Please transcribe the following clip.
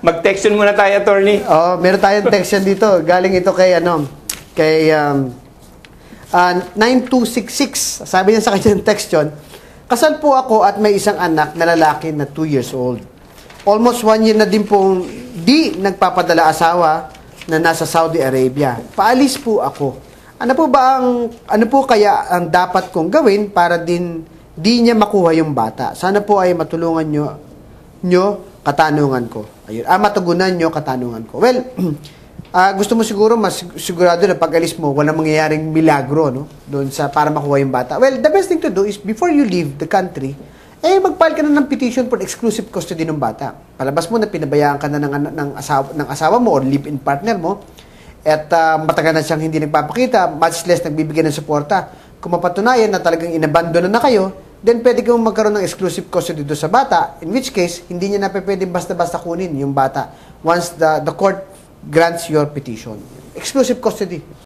Mag-textion muna tayo, attorney. Oh, meron tayong textion dito. Galing ito kay 9266. Sabi niya sa kanyang textion, kasal po ako at may isang anak na lalaki na 2 years old. Almost 1 year na din pong di nagpapadala asawa na nasa Saudi Arabia. Paalis po ako. Ano po kaya ang dapat kong gawin para di niya makuha yung bata? Sana po ay matulungan nyo katanungan ko. Ayun. Matugunan nyo katanungan ko. Well, gusto mo siguro mas sigurado na pag-alis mo, walang mangyayaring milagro, no? Doon para makuha yung bata. Well, the best thing to do is before you leave the country, mag-file ka na ng petition for exclusive custody ng bata. Palabas mo na pinabayaan ka na ng asawa mo or live-in partner mo at matagal na siyang hindi nagpapakita, much less nagbibigay ng suporta. Kung mapatunayan na talagang inabandon na kayo, then pwede kang magkaroon ng exclusive custody doon sa bata, in which case, hindi niya na pwede basta-basta kunin yung bata once the court grants your petition. Exclusive custody.